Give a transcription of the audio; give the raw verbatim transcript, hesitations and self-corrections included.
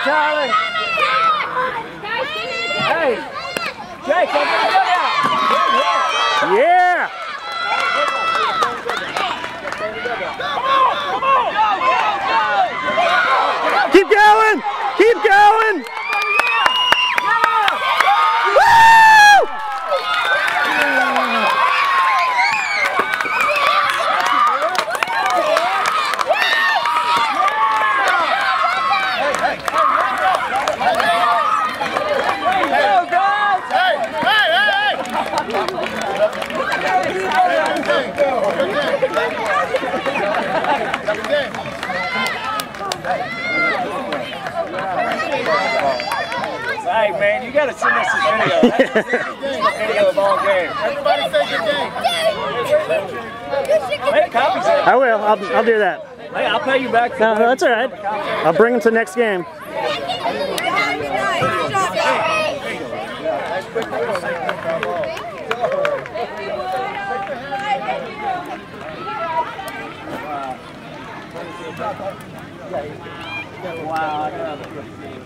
Tyler. Hey, Jake, come on, go down. Yeah. Keep going. Keep going. Hey man, you gotta send us this video. That's the video of all games. Everybody say good game. Make copies of it. I will. I'll, I'll do that. Hey, I'll pay you back for No, that. that's all right. I'll bring them to the next game. Wow.